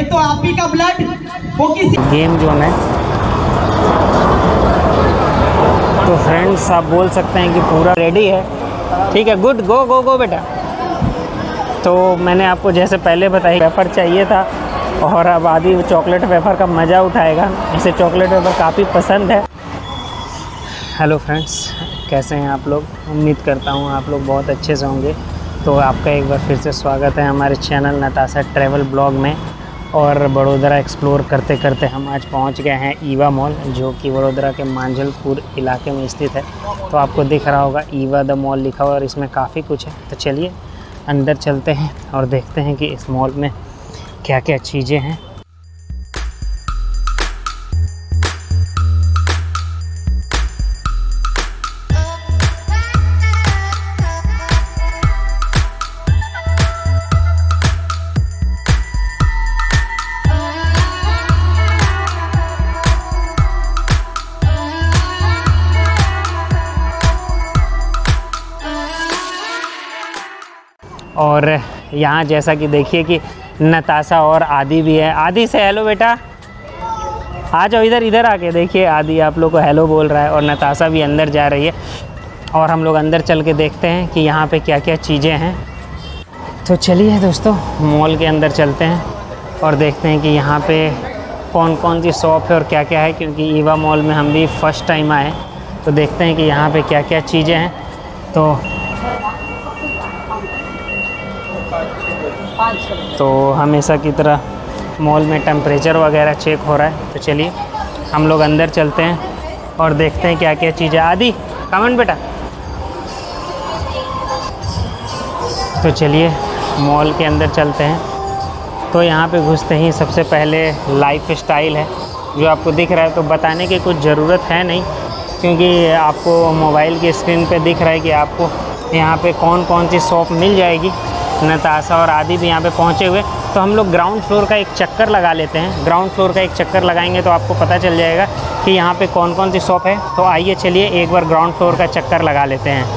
ये तो आप ही का ब्लड वो किसी गेम जोन है। तो फ्रेंड्स आप बोल सकते हैं कि पूरा रेडी है। ठीक है, गुड, गो गो गो बेटा। तो मैंने आपको जैसे पहले बताया वेफर चाहिए था और अब आदि चॉकलेट वेफर का मज़ा उठाएगा। इसे चॉकलेट वेफर काफ़ी पसंद है। हेलो फ्रेंड्स, कैसे हैं आप लोग? उम्मीद करता हूँ आप लोग बहुत अच्छे से होंगे। तो आपका एक बार फिर से स्वागत है हमारे चैनल नताशा ट्रैवल ब्लॉग में। और बड़ोदरा एक्सप्लोर करते करते हम आज पहुंच गए हैं ईवा मॉल, जो कि बड़ोदरा के मांझलपुर इलाके में स्थित है। तो आपको दिख रहा होगा ईवा द मॉल लिखा हुआ और इसमें काफ़ी कुछ है। तो चलिए अंदर चलते हैं और देखते हैं कि इस मॉल में क्या क्या चीज़ें हैं। और यहाँ जैसा कि देखिए कि नताशा और आदि भी है। आदि से हेलो बेटा, आ जाओ इधर, इधर आके देखिए। आदि आप लोग को हेलो बोल रहा है और नताशा भी अंदर जा रही है। और हम लोग अंदर चल के देखते हैं कि यहाँ पे क्या क्या चीज़ें हैं। तो चलिए दोस्तों, मॉल के अंदर चलते हैं और देखते हैं कि यहाँ पे कौन कौन सी शॉप है और क्या क्या है, क्योंकि ईवा मॉल में हम भी फर्स्ट टाइम आए। तो देखते हैं कि यहाँ पे क्या क्या चीज़ें हैं। तो हमेशा की तरह मॉल में टेम्परेचर वगैरह चेक हो रहा है। तो चलिए हम लोग अंदर चलते हैं और देखते हैं क्या क्या चीज़ें। आदि कमेंट बेटा। तो चलिए मॉल के अंदर चलते हैं। तो यहाँ पे घुसते ही सबसे पहले लाइफ स्टाइल है जो आपको दिख रहा है। तो बताने की कुछ ज़रूरत है नहीं, क्योंकि आपको मोबाइल की स्क्रीन पे दिख रहा है कि आपको यहाँ पे कौन कौन सी शॉप मिल जाएगी। नताशा और आदि भी यहाँ पे पहुँचे हुए। तो हम लोग ग्राउंड फ्लोर का एक चक्कर लगा लेते हैं। ग्राउंड फ्लोर का एक चक्कर लगाएंगे तो आपको पता चल जाएगा कि यहाँ पे कौन कौन सी शॉप है। तो आइए चलिए एक बार ग्राउंड फ्लोर का चक्कर लगा लेते हैं।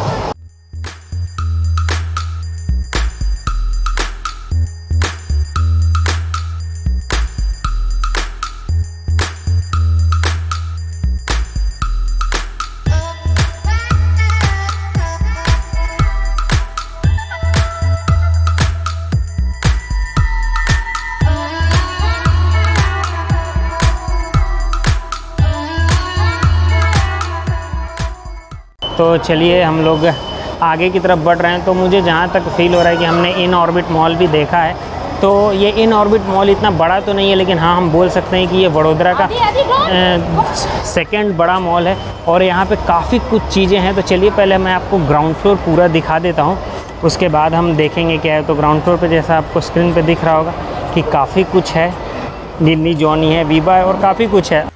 तो चलिए हम लोग आगे की तरफ बढ़ रहे हैं। तो मुझे जहाँ तक फील हो रहा है कि हमने इन ऑर्बिट मॉल भी देखा है। तो ये इन ऑर्बिट मॉल इतना बड़ा तो नहीं है, लेकिन हाँ हम बोल सकते हैं कि ये बड़ोदरा का सेकंड बड़ा मॉल है और यहाँ पे काफ़ी कुछ चीज़ें हैं। तो चलिए पहले मैं आपको ग्राउंड फ्लोर पूरा दिखा देता हूँ, उसके बाद हम देखेंगे क्या है। तो ग्राउंड फ्लोर पर जैसा आपको स्क्रीन पर दिख रहा होगा कि काफ़ी कुछ है। गिन्नी जॉनी है, वीबा है और काफ़ी कुछ है।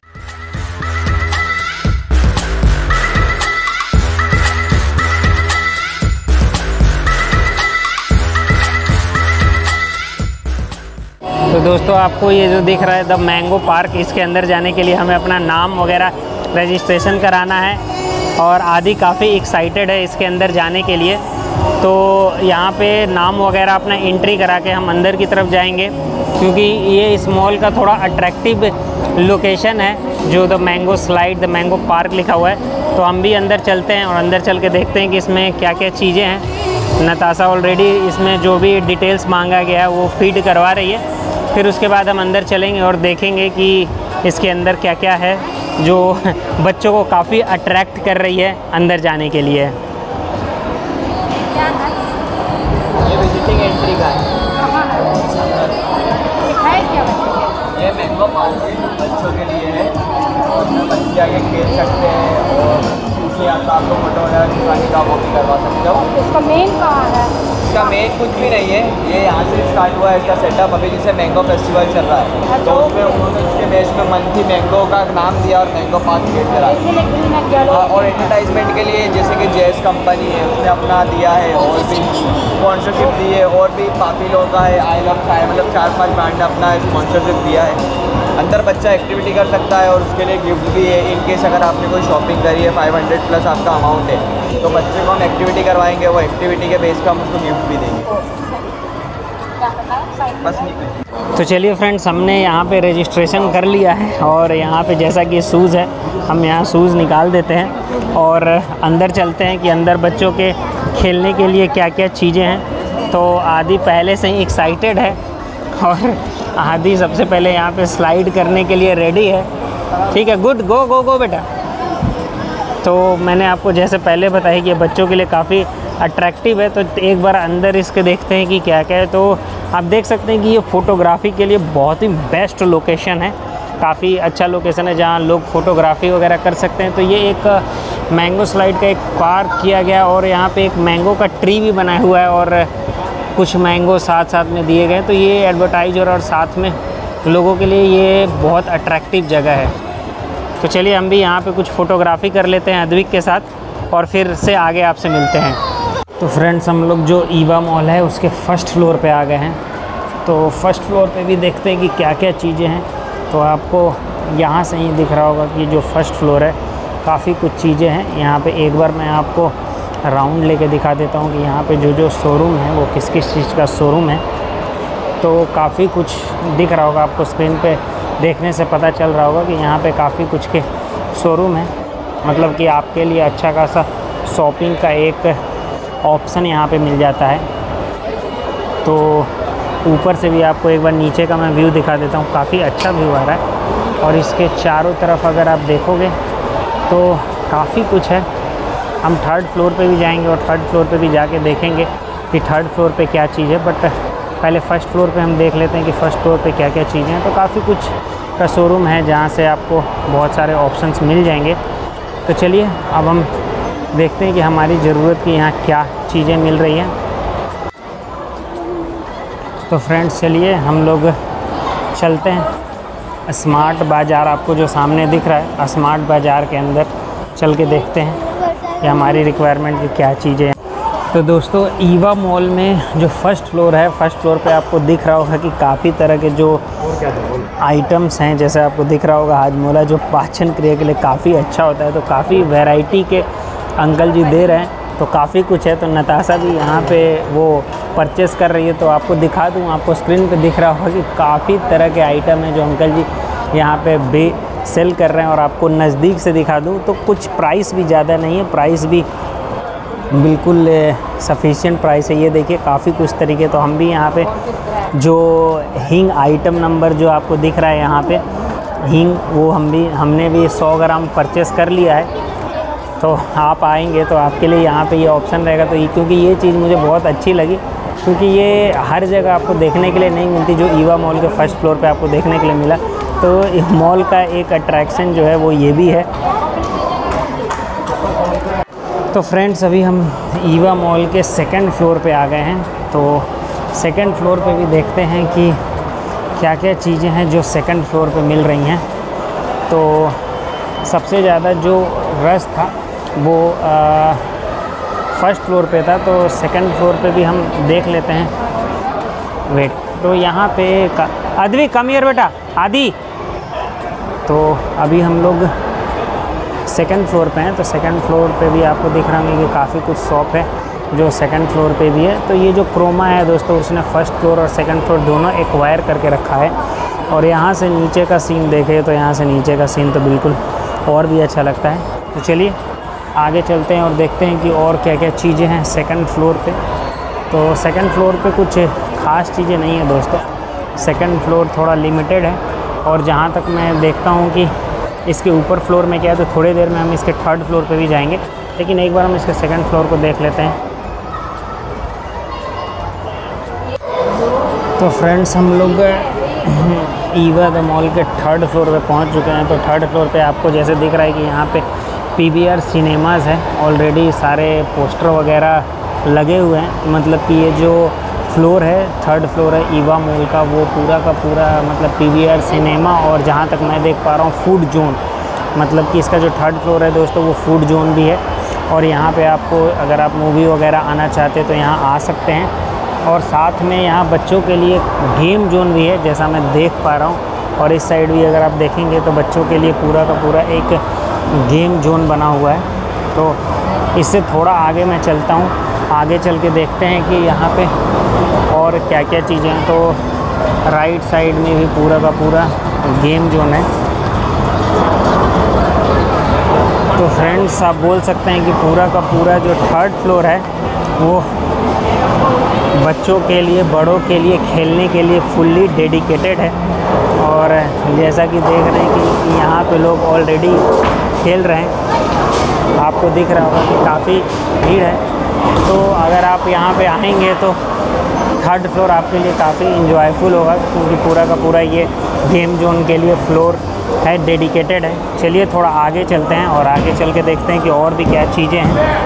तो दोस्तों आपको ये जो दिख रहा है द मैंगो पार्क, इसके अंदर जाने के लिए हमें अपना नाम वगैरह रजिस्ट्रेशन कराना है और आदि काफ़ी एक्साइटेड है इसके अंदर जाने के लिए। तो यहाँ पे नाम वगैरह अपना एंट्री करा के हम अंदर की तरफ जाएंगे, क्योंकि ये इस मॉल का थोड़ा अट्रैक्टिव लोकेशन है जो the mango slide, the mango park लिखा हुआ है। तो हम भी अंदर चलते हैं और अंदर चल के देखते हैं कि इसमें क्या क्या चीज़ें हैं। नताशा ऑलरेडी इसमें जो भी डिटेल्स मांगा गया है वो फीड करवा रही है। फिर उसके बाद हम अंदर चलेंगे और देखेंगे कि इसके अंदर क्या क्या है जो बच्चों को काफ़ी अट्रैक्ट कर रही है अंदर जाने के लिए। ये विजिटिंग एंट्री का है। ये मैंगो पार्क बच्चों के लिए है, बच्चे आगे खेल सकते हैं और उसके आता आपको फोटो वगैरह खिंचवाने का वो भी करवा सकते हो। इसका मेन कहाँ है? इसका मेन कुछ भी नहीं है, ये यहाँ से स्टार्ट हुआ है इसका सेटअप। अभी जैसे मैंगो फेस्टिवल चल रहा है तो उसमें उन्होंने उसके बेस पे मंथली मैंगो का नाम दिया और मैंगो पार्क क्रिएट करा। और एडवर्टाइजमेंट के लिए जैसे कि जेस कंपनी है उसने अपना दिया है और भी स्पॉन्सरशिप दी है, और भी काफ़ी लोगों का है। आई लव चाय मतलब 4-5 ब्रांड ने अपना स्पॉन्सरशिप दिया है। अंदर बच्चा एक्टिविटी कर सकता है और उसके लिए गिफ्ट भी है। इन केस अगर आपने कोई शॉपिंग करी है 500 प्लस आपका अमाउंट है तो बच्चे को हम एक्टिविटी करवाएंगे, वो एक्टिविटी के बेस पर हम उसको गिफ्ट भी देंगे। बस निकले। तो चलिए फ्रेंड्स, हमने यहाँ पे रजिस्ट्रेशन कर लिया है और यहाँ पे जैसा कि शूज़ है, हम यहाँ शूज़ निकाल देते हैं और अंदर चलते हैं कि अंदर बच्चों के खेलने के लिए क्या क्या चीज़ें हैं। तो आदि पहले से ही एक्साइटेड है और आदि सबसे पहले यहाँ पे स्लाइड करने के लिए रेडी है। ठीक है, गुड, गो गो गो बेटा। तो मैंने आपको जैसे पहले बताया कि बच्चों के लिए काफ़ी अट्रैक्टिव है, तो एक बार अंदर इसके देखते हैं कि क्या क्या है। तो आप देख सकते हैं कि ये फ़ोटोग्राफ़ी के लिए बहुत ही बेस्ट लोकेशन है, काफ़ी अच्छा लोकेशन है जहाँ लोग फ़ोटोग्राफ़ी वगैरह कर सकते हैं। तो ये एक मैंगो स्लाइड का एक पार्क किया गया और यहाँ पे एक मैंगो का ट्री भी बनाया हुआ है और कुछ मैंगो साथ साथ में दिए गए। तो ये एडवर्टाइजर और साथ में लोगों के लिए ये बहुत अट्रैक्टिव जगह है। तो चलिए हम भी यहाँ पे कुछ फ़ोटोग्राफ़ी कर लेते हैं अद्विक के साथ और फिर से आगे आपसे मिलते हैं। तो फ्रेंड्स, हम लोग जो ईवा मॉल है उसके फ़र्स्ट फ्लोर पे आ गए हैं। तो फर्स्ट फ्लोर पे भी देखते हैं कि क्या क्या चीज़ें हैं। तो आपको यहाँ से ही दिख रहा होगा कि जो फर्स्ट फ्लोर है काफ़ी कुछ चीज़ें हैं। यहाँ पे एक बार मैं आपको राउंड लेके दिखा देता हूँ कि यहाँ पे जो जो शोरूम है वो किस किस चीज़ का शोरूम है। तो काफ़ी कुछ दिख रहा होगा आपको, स्क्रीन पे देखने से पता चल रहा होगा कि यहाँ पे काफ़ी कुछ के शोरूम है। मतलब कि आपके लिए अच्छा खासा शॉपिंग का एक ऑप्शन यहाँ पे मिल जाता है। तो ऊपर से भी आपको एक बार नीचे का मैं व्यू दिखा देता हूँ, काफ़ी अच्छा व्यू आ रहा है। और इसके चारों तरफ अगर आप देखोगे तो काफ़ी कुछ है। हम थर्ड फ्लोर पे भी जाएंगे और थर्ड फ्लोर पे भी जाके देखेंगे कि थर्ड फ्लोर पे क्या चीज़ है। बट पहले फ़र्स्ट फ्लोर पे हम देख लेते हैं कि फ़र्स्ट फ्लोर पे क्या क्या चीज़ें हैं। तो काफ़ी कुछ का शोरूम है जहाँ से आपको बहुत सारे ऑप्शंस मिल जाएंगे। तो चलिए अब हम देखते हैं कि हमारी ज़रूरत की यहाँ क्या चीज़ें मिल रही हैं। तो फ्रेंड्स चलिए हम लोग चलते हैं स्मार्ट बाज़ार, आपको जो सामने दिख रहा है स्मार्ट बाज़ार के अंदर चल के देखते हैं कि हमारी रिक्वायरमेंट की क्या चीज़ें हैं। तो दोस्तों, ईवा मॉल में जो फर्स्ट फ्लोर है, फर्स्ट फ्लोर पे आपको दिख रहा होगा कि काफ़ी तरह के जो आइटम्स हैं, जैसे आपको दिख रहा होगा हाजमोला जो पाचन क्रिया के लिए काफ़ी अच्छा होता है। तो काफ़ी वैरायटी के अंकल जी दे रहे हैं, तो काफ़ी कुछ है। तो नताशा भी यहाँ पे वो परचेस कर रही है। तो आपको दिखा दूँ, आपको स्क्रीन पे दिख रहा होगा कि काफ़ी तरह के आइटम हैं जो अंकल जी यहाँ पे सेल कर रहे हैं। और आपको नज़दीक से दिखा दूँ तो कुछ प्राइस भी ज़्यादा नहीं है, प्राइस भी बिल्कुल सफिशिएंट प्राइस है। ये देखिए काफ़ी कुछ तरीके। तो हम भी यहाँ पे जो हींग आइटम नंबर जो आपको दिख रहा है यहाँ पे हींग, वो हमने भी 100 ग्राम परचेस कर लिया है। तो आप आएंगे तो आपके लिए यहाँ पे ये ऑप्शन रहेगा। तो क्योंकि ये चीज़ मुझे बहुत अच्छी लगी, क्योंकि ये हर जगह आपको देखने के लिए नहीं मिलती, जो ईवा मॉल के फर्स्ट फ्लोर पे आपको देखने के लिए मिला। तो मॉल का एक अट्रैक्शन जो है वो ये भी है। तो फ्रेंड्स, अभी हम ईवा मॉल के सेकंड फ्लोर पे आ गए हैं। तो सेकंड फ्लोर पे भी देखते हैं कि क्या क्या चीज़ें हैं जो सेकंड फ्लोर पे मिल रही हैं। तो सबसे ज़्यादा जो रश था वो फर्स्ट फ्लोर पे था। तो सेकंड फ्लोर पे भी हम देख लेते हैं। वेट, तो यहाँ पे आदि कम हियर बेटा, आदि। तो अभी हम लोग सेकंड फ्लोर पे हैं। तो सेकंड फ्लोर पे भी आपको दिख रहा है कि काफ़ी कुछ शॉप है जो सेकंड फ्लोर पे भी है। तो ये जो क्रोमा है दोस्तों, उसने फर्स्ट फ्लोर और सेकंड फ्लोर दोनों एक्वायर करके रखा है। और यहाँ से नीचे का सीन देखें तो यहाँ से नीचे का सीन तो बिल्कुल और भी अच्छा लगता है। तो चलिए आगे चलते हैं और देखते हैं कि और क्या क्या चीज़ें हैं सेकंड फ्लोर पे। तो सेकंड फ्लोर पे कुछ ख़ास चीज़ें नहीं है दोस्तों, सेकंड फ्लोर थोड़ा लिमिटेड है। और जहाँ तक मैं देखता हूँ कि इसके ऊपर फ्लोर में क्या है, तो थोड़ी देर में हम इसके थर्ड फ्लोर पे भी जाएंगे, लेकिन एक बार हम इसके सेकंड फ्लोर को देख लेते हैं। तो फ्रेंड्स, हम लोग ईवा द मॉल के थर्ड फ्लोर पे पहुंच चुके हैं। तो थर्ड फ्लोर पे आपको जैसे दिख रहा है कि यहाँ पे PVR सिनेमाज़ है, ऑलरेडी सारे पोस्टर वगैरह लगे हुए हैं। मतलब कि ये जो फ्लोर है, थर्ड फ्लोर है ईवा मॉल का, वो पूरा का पूरा मतलब PVR सिनेमा। और जहाँ तक मैं देख पा रहा हूँ फूड जोन, मतलब कि इसका जो थर्ड फ्लोर है दोस्तों वो फूड जोन भी है। और यहाँ पे आपको अगर आप मूवी वगैरह आना चाहते तो यहाँ आ सकते हैं। और साथ में यहाँ बच्चों के लिए गेम जोन भी है, जैसा मैं देख पा रहा हूँ। और इस साइड भी अगर आप देखेंगे तो बच्चों के लिए पूरा का पूरा एक गेम जोन बना हुआ है। तो इससे थोड़ा आगे मैं चलता हूँ, आगे चल के देखते हैं कि यहाँ पे और और क्या क्या चीज़ें हैं। तो राइट साइड में भी पूरा का पूरा गेम जोन है। तो फ्रेंड्स आप बोल सकते हैं कि पूरा का पूरा जो थर्ड फ्लोर है वो बच्चों के लिए, बड़ों के लिए, खेलने के लिए फुल्ली डेडिकेटेड है। और जैसा कि देख रहे हैं कि यहाँ पे लोग ऑलरेडी खेल रहे हैं, आपको दिख रहा होगा कि काफ़ी भीड़ है। तो अगर आप यहाँ पे आएंगे तो थर्ड फ्लोर आपके लिए काफ़ी इंजॉयफुल होगा, क्योंकि पूरा का पूरा ये गेम जोन के लिए फ्लोर है, डेडिकेटेड है। चलिए थोड़ा आगे चलते हैं और आगे चल के देखते हैं कि और भी क्या चीज़ें हैं।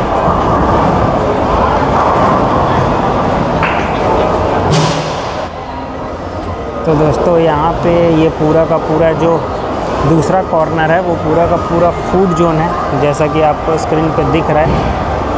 तो दोस्तों यहाँ पे ये पूरा का पूरा जो दूसरा कॉर्नर है वो पूरा का पूरा फूड जोन है, जैसा कि आपको स्क्रीन पे दिख रहा है।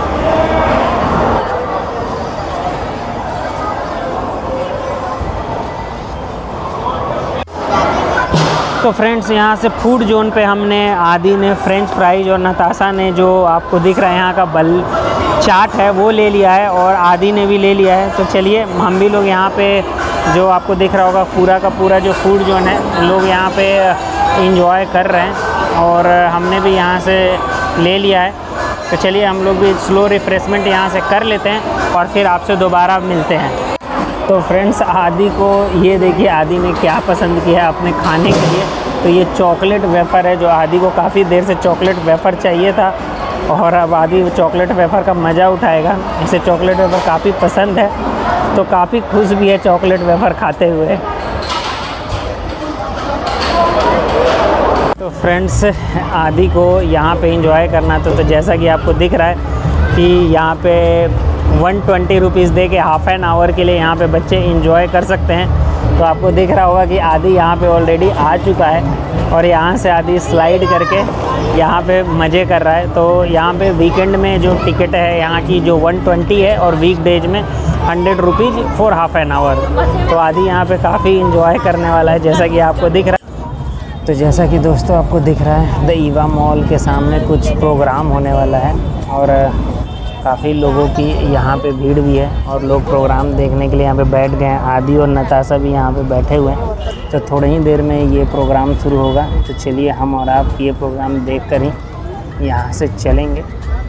तो फ्रेंड्स यहाँ से फूड जोन पे हमने, आदि ने फ्रेंच फ्राइज और नताशा ने जो आपको दिख रहा है यहाँ का बल चाट है वो ले लिया है, और आदि ने भी ले लिया है। तो चलिए हम भी लोग यहाँ पे जो आपको दिख रहा होगा पूरा का पूरा जो फूड जोन है, लोग यहाँ पे इंजॉय कर रहे हैं और हमने भी यहाँ से ले लिया है। तो चलिए हम लोग भी स्लो रिफ्रेशमेंट यहाँ से कर लेते हैं और फिर आपसे दोबारा मिलते हैं। तो फ्रेंड्स आदि को ये देखिए, आदि ने क्या पसंद किया है अपने खाने के लिए। तो ये चॉकलेट वेफ़र है, जो आदि को काफ़ी देर से चॉकलेट वेफ़र चाहिए था, और अब आदि चॉकलेट वेफ़र का मज़ा उठाएगा। इसे चॉकलेट वेफ़र काफ़ी पसंद है, तो काफ़ी खुश भी है चॉकलेट वेफ़र खाते हुए। तो फ्रेंड्स आदि को यहाँ पे एंजॉय करना तो जैसा कि आपको दिख रहा है कि यहाँ पे 120 रुपीज़ दे के हाफ़ एन आवर के लिए यहाँ पे बच्चे एंजॉय कर सकते हैं। तो आपको दिख रहा होगा कि आदि यहाँ पे ऑलरेडी आ चुका है और यहाँ से आदि स्लाइड करके यहाँ पे मज़े कर रहा है। तो यहाँ पे वीकेंड में जो टिकट है यहाँ की जो 120 है, और वीक डेज में 100 rupees for half an hour. तो आदि यहाँ पे काफ़ी इंजॉय करने वाला है, जैसा कि आपको दिख रहा है। तो जैसा कि दोस्तों आपको दिख रहा है द ईवा मॉल के सामने कुछ प्रोग्राम होने वाला है, और काफ़ी लोगों की यहाँ पे भीड़ भी है और लोग प्रोग्राम देखने के लिए यहाँ पे बैठ गए हैं। आदि और नताशा भी यहाँ पे बैठे हुए हैं। तो थोड़ी ही देर में ये प्रोग्राम शुरू होगा। तो चलिए हम और आप ये प्रोग्राम देख कर ही यहाँ से चलेंगे।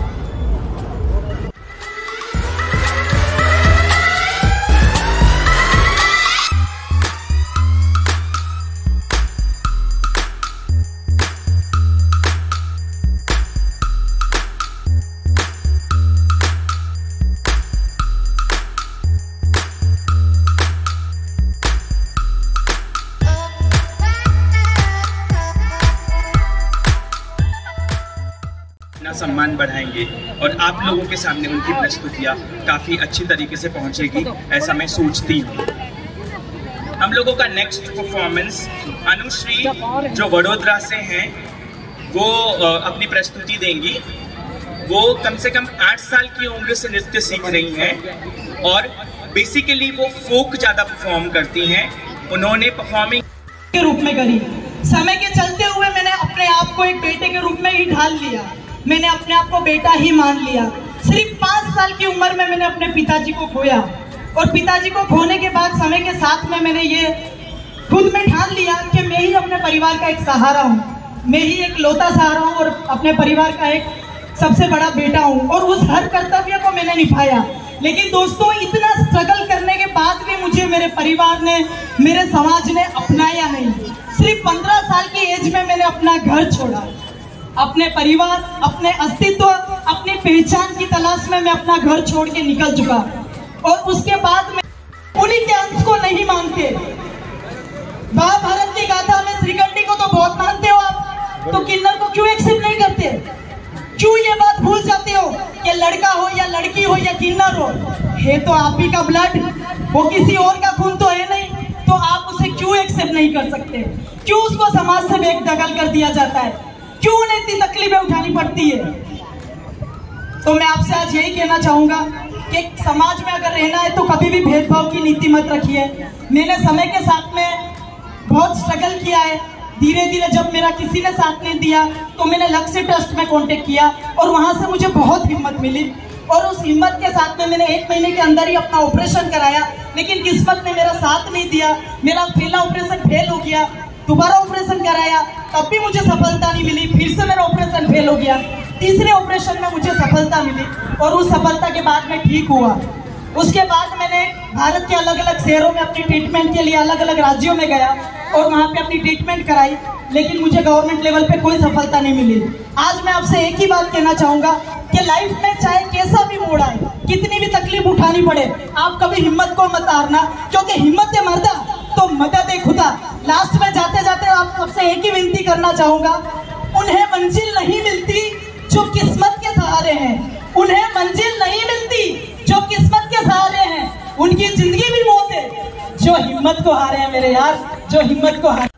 सम्मान बढ़ाएंगे और आप लोगों के सामने उनकी प्रस्तुतियाँ काफ़ी अच्छी तरीके से पहुंचेगी, ऐसा मैं सोचती हूँ। हम लोगों का नेक्स्ट परफॉर्मेंस अनुश्री जो वडोदरा से हैं वो अपनी प्रस्तुति देंगी। वो कम से कम 8 साल की उम्र से नृत्य सीख रही हैं और बेसिकली वो फोक ज़्यादा परफॉर्म करती हैं। उन्होंने परफॉर्मिंग के रूप में करी। समय के चलते हुए मैंने अपने आप को एक बेटे के रूप में ही ढाल लिया। मैंने अपने आप को बेटा ही मान लिया। सिर्फ 5 साल की उम्र में मैंने अपने पिताजी को खोया, और पिताजी को खोने के बाद समय के साथ में मैंने ये खुद में ठान लिया कि मैं ही अपने परिवार का एक सहारा हूँ, मैं ही एक लौता सहारा हूँ और अपने परिवार का एक सबसे बड़ा बेटा हूँ। और उस हर कर्तव्य को मैंने निभाया। लेकिन दोस्तों इतना स्ट्रगल करने के बाद भी मुझे मेरे परिवार ने, मेरे समाज ने अपनाया नहीं। सिर्फ 15 साल की एज में मैंने अपना घर छोड़ा, अपने परिवार, अपने अस्तित्व, अपनी पहचान की तलाश में मैं अपना घर छोड़ के निकल चुका। और उसके बाद में उन्हीं के अंश को नहीं मानते। महाभारत की गाथा में श्रीकंठी को तो बहुत मानते हो आप, तो किन्नर को क्यों एक्सेप्ट नहीं करते? क्यों ये बात भूल जाते हो कि लड़का हो या लड़की हो या किन्नर हो, है तो आप ही का ब्लड, वो किसी और का खून तो है नहीं। तो आप उसे क्यों एक्सेप्ट नहीं कर सकते? क्यों उसको समाज से बेदखल कर दिया जाता है? क्यों उन्हें इतनी तकलीफें उठानी पड़ती है? तो मैं आपसे आज यही कहना चाहूंगा कि समाज में अगर रहना है तो कभी भी भेदभाव की नीति मत रखिए। मैंने समय के साथ में बहुत स्ट्रगल किया है। धीरे धीरे जब मेरा किसी ने साथ नहीं दिया तो मैंने लक्ष्य ट्रस्ट में कांटेक्ट किया, और वहां से मुझे बहुत हिम्मत मिली, और उस हिम्मत के साथ में मैंने 1 महीने के अंदर ही अपना ऑपरेशन कराया। लेकिन किस्मत ने मेरा साथ नहीं दिया। मेरा पहला ऑपरेशन फेल हो गया, दोबारा ऑपरेशन कराया, तब भी मुझे सफलता नहीं मिली। फिर से मेरा ऑपरेशन फेल हो गया, तीसरे ऑपरेशन में मुझे सफलता मिली और उस सफलता के बाद मैं ठीक हुआ। उसके बाद मैंने भारत के अलग अलग शहरों में अपनी ट्रीटमेंट के लिए अलग अलग राज्यों में गया और वहाँ पे अपनी ट्रीटमेंट कराई, लेकिन मुझे गवर्नमेंट लेवल पे कोई सफलता नहीं मिली। आज मैं आपसे एक ही बात कहना चाहूँगा कि लाइफ में चाहे कैसा भी मोड़ आए, कितनी भी तकलीफ उठानी पड़े, आप कभी हिम्मत को मत हारना, क्योंकि हिम्मत है मर्दा तो मदद है खुदा। लास्ट में जाते जाते आप सबसे एक ही विनती करना चाहूँगा, उन्हें मंजिल नहीं मिलती जो किस्मत के सहारे हैं, उन्हें मंजिल नहीं मिलती जो किस्मत के सहारे हैं, उनकी जिंदगी भी मौत है जो हिम्मत को हारे हैं मेरे यार, जो हिम्मत को हारे।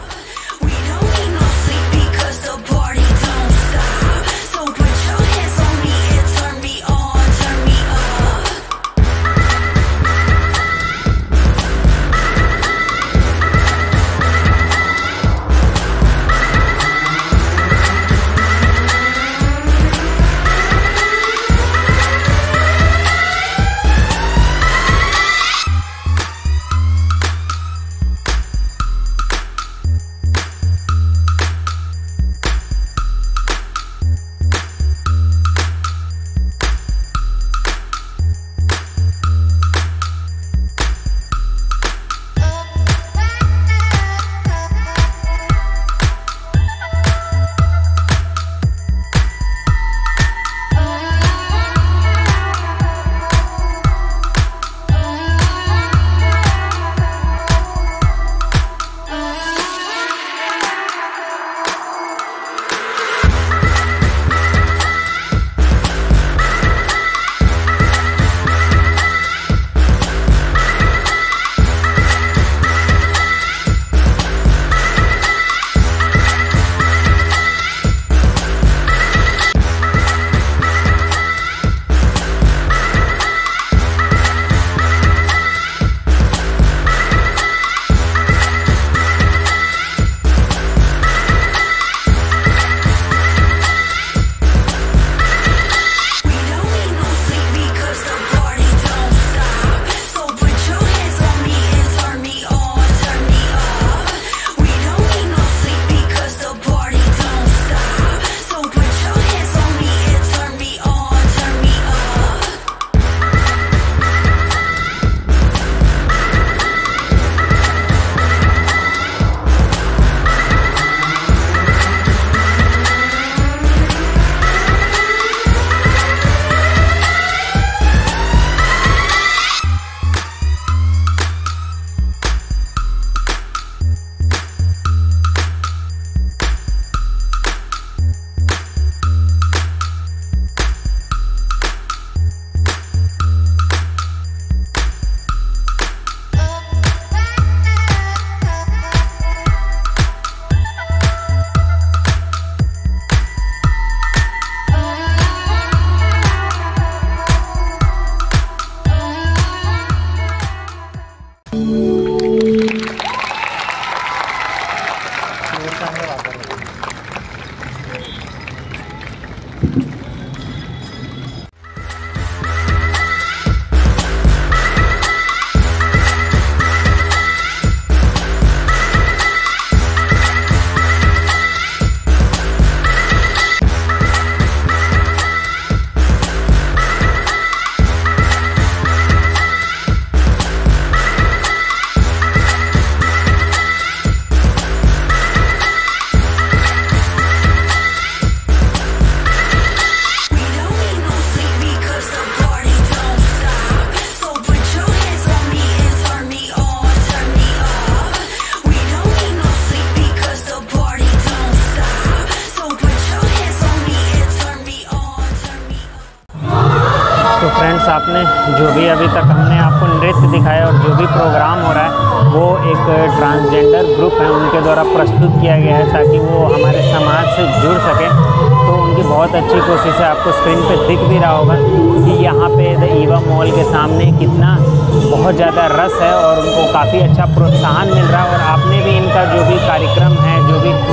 फ्रेंड्स, आपने जो भी अभी तक हमने आपको नृत्य दिखाया और जो भी प्रोग्राम हो रहा है वो एक ट्रांसजेंडर ग्रुप है उनके द्वारा प्रस्तुत किया गया है ताकि वो हमारे समाज से जुड़ सकें। तो उनकी बहुत अच्छी कोशिश है, आपको स्क्रीन पे दिख भी रहा होगा कि यहाँ पे द ईवा मॉल के सामने कितना बहुत ज़्यादा रस है और उनको काफ़ी अच्छा प्रोत्साहन मिल रहा है। और आपने भी इनका जो भी कार्यक्रम है, जो भी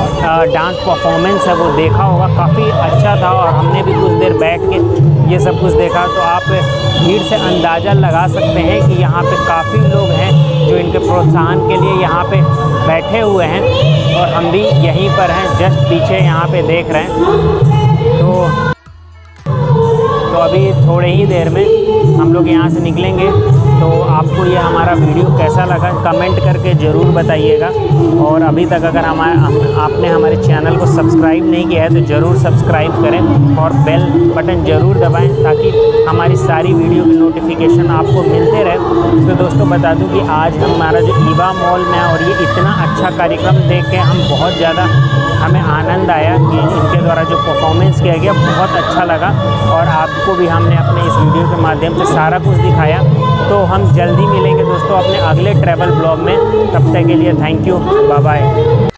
डांस परफॉर्मेंस है वो देखा होगा, काफ़ी अच्छा था और हमने भी कुछ देर बैठ के ये सब कुछ देखा। तो आप भीड़ से अंदाज़ा लगा सकते हैं कि यहाँ पे काफ़ी लोग हैं जो इनके प्रोत्साहन के लिए यहाँ पे बैठे हुए हैं और हम भी यहीं पर हैं, जस्ट पीछे यहाँ पे देख रहे हैं। तो अभी थोड़े ही देर में हम लोग यहाँ से निकलेंगे। तो आपको ये हमारा वीडियो कैसा लगा कमेंट करके ज़रूर बताइएगा, और अभी तक अगर आपने हमारे चैनल को सब्सक्राइब नहीं किया है तो ज़रूर सब्सक्राइब करें और बेल बटन ज़रूर दबाएं ताकि हमारी सारी वीडियो की नोटिफिकेशन आपको मिलते रहे। तो दोस्तों बता दूं कि आज हमारा जो ईवा मॉल में है और ये इतना अच्छा कार्यक्रम देख के हम बहुत ज़्यादा हमें आनंद आया कि इनके द्वारा जो परफॉर्मेंस किया गया बहुत अच्छा लगा, और आपको भी हमने अपने इस वीडियो के माध्यम से सारा कुछ दिखाया। तो हम जल्दी मिलेंगे दोस्तों अपने अगले ट्रैवल ब्लॉग में, तब तक के लिए थैंक यू, बाय बाय।